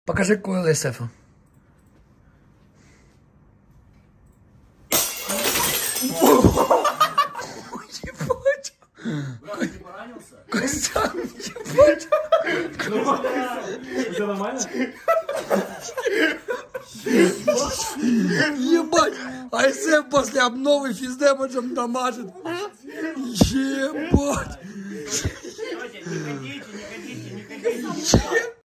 Покажи какой ЛСФ. Ебать. Костян, ебать. Это нормально? Ебать. АСФ после обновы физдемеджем дамажит. Ебать. Не ходите, не ходите, не ходите.